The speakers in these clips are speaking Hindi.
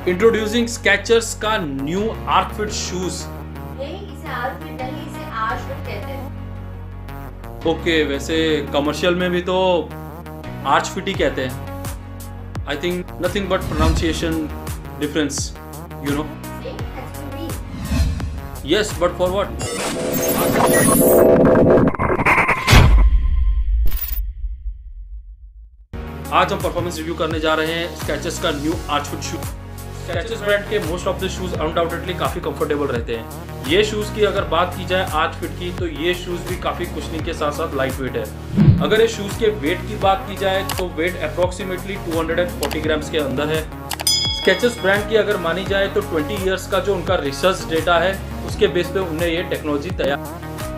इंट्रोड्यूसिंग स्केचर्स का न्यू आर्क फिट शूज। इसे आर्क फिट नहीं, इसे आर्च फिट कहते हैं। ओके, वैसे कमर्शियल में भी तो आर्च फिट ही कहते हैं। I think nothing but pronunciation difference, you know. Yes, but for what? आज हम परफॉर्मेंस रिव्यू करने जा रहे हैं स्केचर्स का new arch fit shoes. Skechers brand के most of the shoes undoubtedly काफी कंफर्टेबल रहते हैं। ये शूज की अगर बात की जाए आर्च फिट की, तो ये शूज भी काफी कुशनिंग के साथ साथ लाइट वेट है। अगर ये शूज के वेट की बात की जाए तो वेट अप्रोक्सीमेटली 240 ग्राम्स के अंदर है। स्केचर्स ब्रांड की अगर मानी जाए तो 20 इयर्स का जो उनका रिसर्च डेटा है उसके बेस पे उन्हें ये टेक्नोलॉजी तैयार।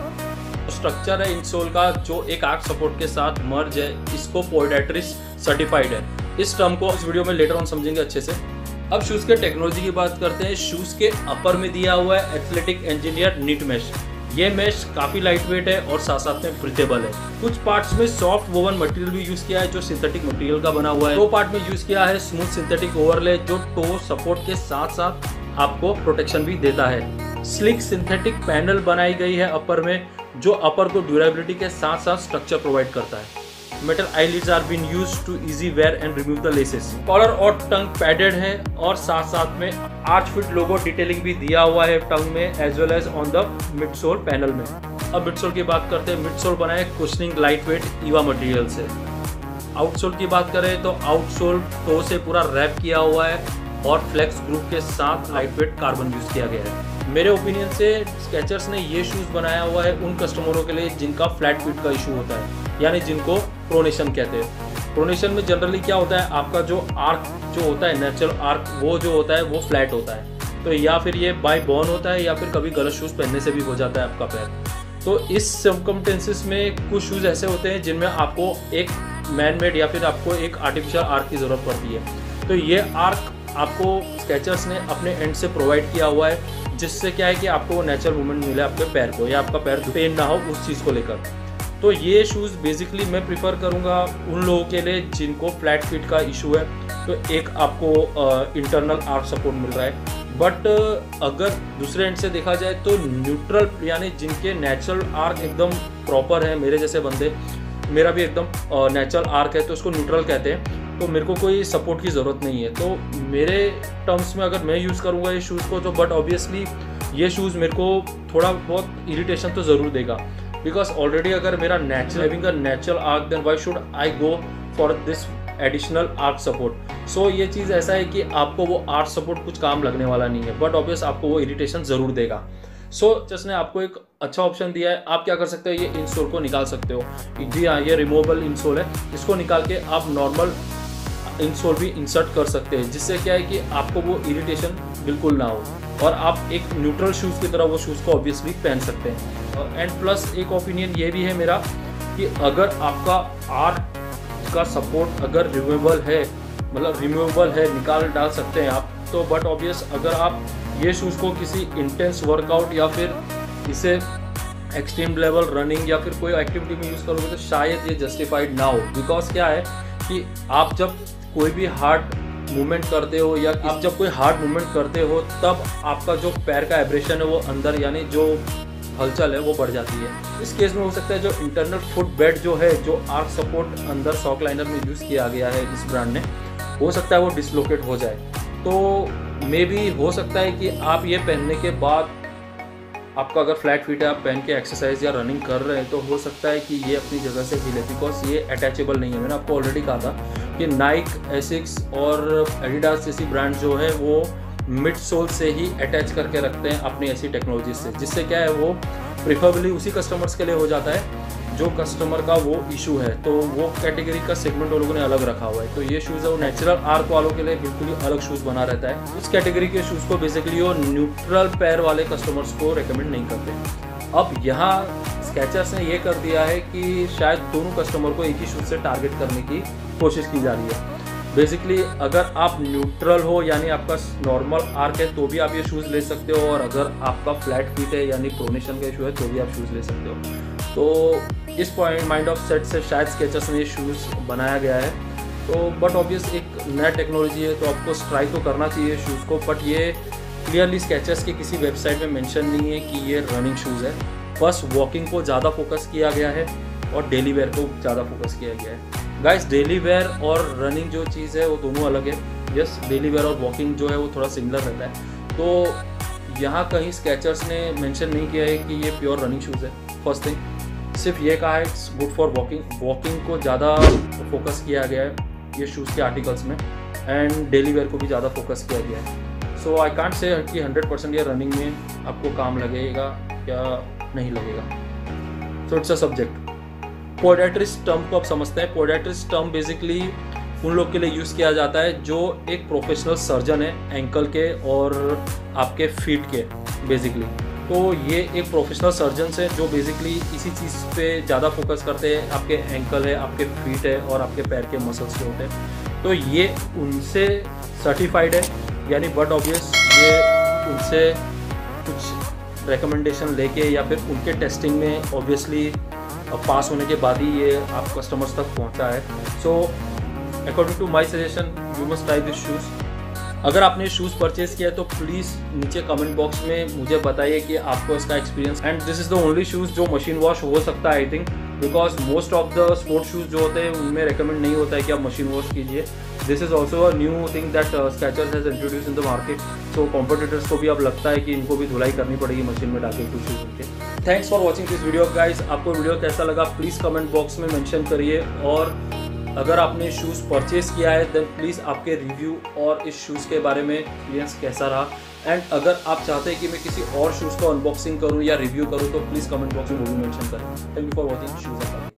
स्ट्रक्चर है इंसोल का जो एक आर्क सपोर्ट के साथ मर्ज है, इसको पोएडाट्रिस सर्टिफाइड है। इस टर्म को इस वीडियो में लेटर ऑन समझेंगे अच्छे से। अब शूज के टेक्नोलॉजी की बात करते हैं। शूज के अपर में दिया हुआ है एथलेटिक इंजीनियर निट मेश। ये मेश काफी लाइट वेट है और साथ साथ में ब्रीथेबल है। कुछ पार्ट्स में सॉफ्ट वोवन मटेरियल भी यूज किया है जो सिंथेटिक मटेरियल का बना हुआ है। 2 पार्ट में यूज किया है स्मूथ सिंथेटिक ओवरले जो टो सपोर्ट के साथ साथ आपको प्रोटेक्शन भी देता है। स्लिक सिंथेटिक पैनल बनाई गई है अपर में जो अपर को ड्यूरेबिलिटी के साथ साथ स्ट्रक्चर प्रोवाइड करता है। Metal eyelets are been used to easy wear and remove the laces. Collar और टंग पैडेड है और साथ साथ में आर्च फिट लोगो डिटेलिंग भी दिया हुआ है टंग में as well as on the midsole panel में। अब मिडसोल की बात करते हैं। मिडसोल बना है cushioning lightweight EVA material से। आउटसोल की बात करें तो आउटसोल टो से पूरा रैप किया हुआ है और फ्लेक्स ग्रुप के साथ लाइट वेट कार्बन यूज किया गया है। मेरे ओपिनियन से स्केचर्स ने ये शूज बनाया हुआ है उन कस्टमरों के लिए जिनका फ्लैट फीट का इशू होता है, यानी जिनको प्रोनेशन कहते हैं। प्रोनेशन में जनरली क्या होता है, आपका जो आर्क जो होता है नेचुरल आर्क वो जो होता है वो फ्लैट होता है। तो या फिर ये बाय बॉर्न होता है या फिर कभी गलत शूज पहनने से भी हो जाता है आपका पैर। तो इस सर्कमस्टेंसेस में कुछ शूज ऐसे होते हैं जिनमें आपको एक मैन मेड या फिर आपको एक आर्टिफिशियल आर्क की जरूरत पड़ती है। तो ये आर्क आपको स्केचर्स ने अपने एंड से प्रोवाइड किया हुआ है जिससे क्या है कि आपको वो नेचुरल मूवमेंट मिले आपके पैर को या आपका पैर पेन ना हो उस चीज़ को लेकर। तो ये शूज़ बेसिकली मैं प्रिफर करूँगा उन लोगों के लिए जिनको फ्लैट फीट का इशू है। तो एक आपको इंटरनल आर्क सपोर्ट मिल रहा है, बट अगर दूसरे एंड से देखा जाए तो न्यूट्रल यानी जिनके नेचुरल आर्क एकदम प्रॉपर है, मेरे जैसे बंदे, मेरा भी एकदम नेचुरल आर्क है तो उसको न्यूट्रल कहते हैं, तो मेरे को कोई सपोर्ट की ज़रूरत नहीं है। तो मेरे टर्म्स में अगर मैं यूज़ करूँगा ये शूज़ को तो बट ऑब्वियसली ये शूज़ मेरे को थोड़ा बहुत इरिटेशन तो ज़रूर देगा, बिकॉज ऑलरेडी अगर मेरा natural having a natural arc then why should I go for this additional arc support. So ये चीज़ ऐसा है कि आपको वो आर्क सपोर्ट कुछ काम लगने वाला नहीं है, बट ऑब्वियस आपको वो इरिटेशन ज़रूर देगा। सो जिसने आपको एक अच्छा ऑप्शन दिया है, आप क्या कर सकते हो, ये इंसोल को निकाल सकते हो। जी हाँ, ये रिमूवेबल इंसोल है, इसको निकाल के आप नॉर्मल इंसोल भी इंसर्ट कर सकते हैं, जिससे क्या है कि आपको वो इरिटेशन बिल्कुल ना हो और आप एक न्यूट्रल शूज़ की तरह वो शूज़ को ऑब्वियसली पहन सकते हैं। एंड प्लस एक ओपिनियन ये भी है मेरा कि अगर आपका आर्क का सपोर्ट अगर रिमूवेबल है, मतलब रिमूवेबल है, निकाल डाल सकते हैं आप, तो बट ऑब्वियस अगर आप ये शूज़ को किसी इंटेंस वर्कआउट या फिर इसे एक्सट्रीम लेवल रनिंग या फिर कोई एक्टिविटी में यूज़ करोगे तो शायद ये जस्टिफाइड ना हो। बिकॉज क्या है कि आप जब कोई भी हार्ड मूवमेंट करते हो या आप जब कोई हार्ड मूवमेंट करते हो तब आपका जो पैर का एब्रेशन है वो अंदर यानी जो हलचल है वो बढ़ जाती है। इस केस में हो सकता है जो इंटरनल फुट बेड जो है, जो आर्क सपोर्ट अंदर सॉक लाइनर में यूज़ किया गया है इस ब्रांड ने, हो सकता है वो डिसलोकेट हो जाए। तो मे बी हो सकता है कि आप ये पहनने के बाद आपका अगर फ्लैट फीट है, आप पहन के एक्सरसाइज या रनिंग कर रहे हैं तो हो सकता है कि ये अपनी जगह से हिले, बिकॉज ये अटैचेबल नहीं है। मैंने आपको ऑलरेडी कहा था कि नाइक, एसिक्स और एडिडास जैसी ब्रांड जो है वो मिड सोल से ही अटैच करके रखते हैं अपनी ऐसी टेक्नोलॉजी से, जिससे क्या है वो प्रिफरेबली उसी कस्टमर्स के लिए हो जाता है जो कस्टमर का वो इशू है। तो वो कैटेगरी का सेगमेंट वो लोगों ने अलग रखा हुआ है। तो ये शूज़ है वो नेचुरल आर्क वालों के लिए बिल्कुल ही अलग शूज़ बना रहता है। इस कैटेगरी के शूज़ को बेसिकली वो न्यूट्रल पैर वाले कस्टमर्स को रेकमेंड नहीं करते। अब यहाँ स्केचर्स ने ये कर दिया है कि शायद दोनों कस्टमर को एक ही शूज़ से टारगेट करने की कोशिश की जा रही है। बेसिकली अगर आप न्यूट्रल हो यानी आपका नॉर्मल आर्क है तो भी आप ये शूज़ ले सकते हो, और अगर आपका फ्लैट फीट है यानी प्रोनेशन का इशू है तो भी आप शूज़ ले सकते हो। तो इस पॉइंट माइंड ऑफ सेट से शायद स्केचर्स ने ये शूज़ बनाया गया है। तो बट ऑब्वियस एक नया टेक्नोलॉजी है, तो आपको ट्राई तो करना चाहिए शूज़ को, बट ये क्लियरली स्केचर्स के किसी वेबसाइट में मेंशन नहीं है कि ये रनिंग शूज़ है। बस वॉकिंग को ज़्यादा फोकस किया गया है और डेली वेयर को ज़्यादा फोकस किया गया है। गाइस, डेली वेयर और रनिंग जो चीज़ है वो दोनों अलग है। यस, डेली वेयर और वॉकिंग जो है वो थोड़ा सिमिलर रहता है। तो यहाँ कहीं स्केचर्स ने मेंशन नहीं किया है कि ये प्योर रनिंग शूज़ है। फर्स्ट थिंग, सिर्फ ये कहा है it's good for walking. Walking को ज़्यादा फोकस किया गया है ये शूज़ के आर्टिकल्स में, एंड डेली वेयर को भी ज़्यादा फोकस किया गया है। सो आई कांट से कि 100% ये रनिंग में आपको काम लगेगा या नहीं लगेगा। So it's a subject. Podiatrist term को आप समझते हैं। पोडियाट्रिस्ट टर्म बेसिकली उन लोग के लिए यूज़ किया जाता है जो एक प्रोफेशनल सर्जन है एंकल के और आपके फीट के बेसिकली। तो ये एक प्रोफेशनल सर्जन है जो बेसिकली इसी चीज़ पे ज़्यादा फोकस करते हैं। आपके एंकल है, आपके फीट है और आपके पैर के मसल्स जो होते हैं, तो ये उनसे सर्टिफाइड है, यानी बट ऑब्वियस ये उनसे कुछ रिकमेंडेशन लेके या फिर उनके टेस्टिंग में ऑब्वियसली पास होने के बाद ही ये आप कस्टमर्स तक पहुंचा है। So according to my suggestion you must try this shoes. अगर आपने शूज़ परचेज किया है तो प्लीज़ नीचे कमेंट बॉक्स में मुझे बताइए कि आपको इसका experience. And this is the only shoes जो मशीन वॉश हो सकता है I think, because most of the sport shoes जो होते हैं उनमें रिकमेंड नहीं होता है कि आप मशीन वॉश कीजिए। This is also a new thing that Skechers has introduce in the market. So competitors को भी अब लगता है कि इनको भी धुलाई करनी पड़ेगी मशीन में डालकर कुछ शूज़ उनके। Thanks for watching this video guys. आपको वीडियो कैसा लगा प्लीज़ कमेंट बॉक्स में मेंशन करिए, और अगर आपने शूज़ परचेज़ किया है देन प्लीज़ आपके रिव्यू और इस शूज़ के बारे में एक्सपीरियंस कैसा रहा। एंड अगर आप चाहते हैं कि मैं किसी और शूज़ को अनबॉक्सिंग करूं या रिव्यू करूं तो प्लीज़ कमेंट बॉक्स में वो भी मेंशन करें। Thank you for watching shoes.